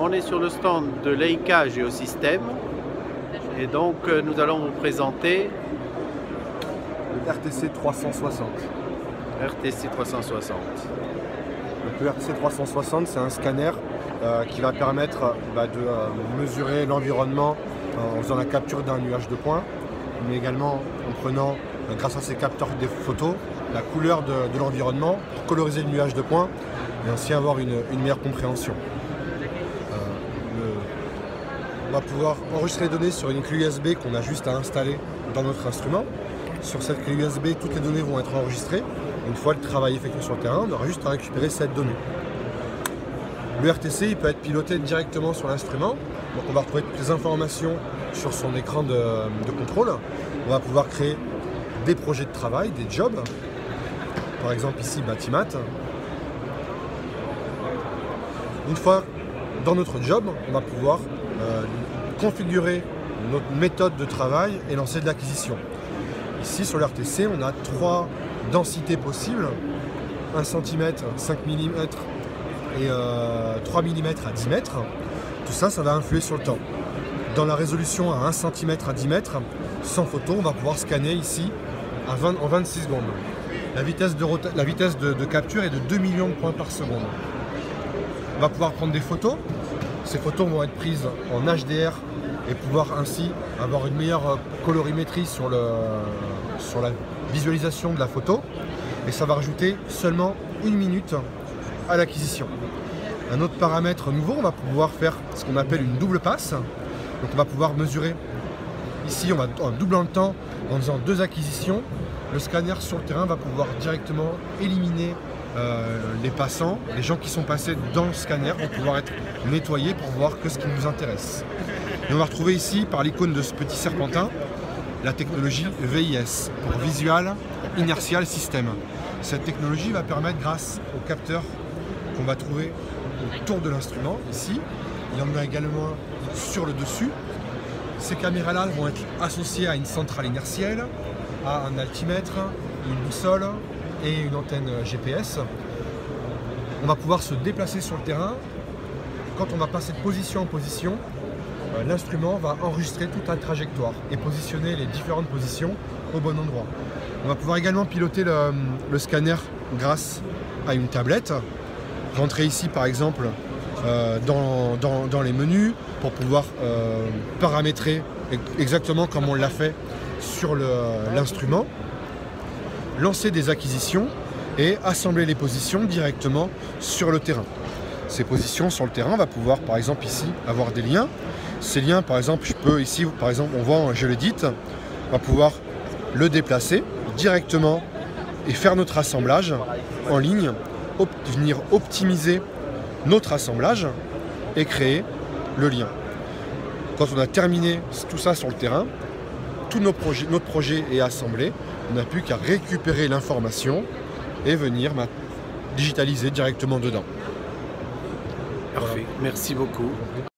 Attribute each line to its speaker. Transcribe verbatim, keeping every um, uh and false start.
Speaker 1: on est sur le stand de Leica Géosystème et donc euh, nous allons vous présenter
Speaker 2: le R T C trois cent soixante.
Speaker 1: R T C trois cent soixante.
Speaker 2: Donc, le R T C trois cent soixante, c'est un scanner euh, qui va permettre bah, de euh, mesurer l'environnement euh, en faisant la capture d'un nuage de points, mais également en prenant, euh, grâce à ces capteurs des photos, la couleur de, de l'environnement pour coloriser le nuage de points et ainsi avoir une, une meilleure compréhension. Euh, le... On va pouvoir enregistrer les données sur une clé U S B qu'on a juste à installer dans notre instrument. Sur cette clé U S B, toutes les données vont être enregistrées. Une fois le travail effectué sur le terrain, on aura juste à récupérer cette donnée. Le R T C il peut être piloté directement sur l'instrument. Donc on va retrouver toutes les informations sur son écran de, de contrôle. On va pouvoir créer des projets de travail, des jobs. Par exemple ici Batimat. Une fois dans notre job, on va pouvoir euh, configurer notre méthode de travail et lancer de l'acquisition. Ici sur le R T C, on a trois densités possibles, un centimètre, cinq millimètres et euh, trois millimètres à dix mètres. Tout ça, ça va influer sur le temps. Dans la résolution à un centimètre à dix mètres, sans photo, on va pouvoir scanner ici à vingt, en vingt-six secondes. La vitesse, de, la vitesse de, de capture est de deux millions de points par seconde. On va pouvoir prendre des photos. Ces photos vont être prises en H D R et pouvoir ainsi avoir une meilleure colorimétrie sur, le, sur la visualisation de la photo. Et ça va rajouter seulement une minute à l'acquisition. Un autre paramètre nouveau, on va pouvoir faire ce qu'on appelle une double passe. Donc on va pouvoir mesurer ici, on va, en doublant le temps, en faisant deux acquisitions. Le scanner sur le terrain va pouvoir directement éliminer euh, les passants, les gens qui sont passés dans le scanner vont pouvoir être nettoyés pour voir que ce qui nous intéresse. Et on va retrouver ici, par l'icône de ce petit serpentin, la technologie V I S, pour Visual Inertial System. Cette technologie va permettre, grâce aux capteurs qu'on va trouver autour de l'instrument, ici, il y en a également sur le dessus. Ces caméras-là vont être associées à une centrale inertielle, à un altimètre, une boussole et une antenne G P S. On va pouvoir se déplacer sur le terrain. Quand on va passer de position en position, l'instrument va enregistrer toute la trajectoire et positionner les différentes positions au bon endroit. On va pouvoir également piloter le, le scanner grâce à une tablette. Rentrer ici par exemple euh, dans, dans, dans les menus pour pouvoir euh, paramétrer exactement comme on l'a fait sur l'instrument, lancer des acquisitions et assembler les positions directement sur le terrain. Ces positions sur le terrain, on va pouvoir par exemple ici avoir des liens. Ces liens, par exemple, je peux ici, par exemple, on voit, je l'édite, on va pouvoir le déplacer directement et faire notre assemblage en ligne, op venir optimiser notre assemblage et créer le lien. Quand on a terminé tout ça sur le terrain, tout nos projets, notre projet est assemblé, on n'a plus qu'à récupérer l'information et venir bah, digitaliser directement dedans.
Speaker 1: Parfait, voilà. Merci beaucoup.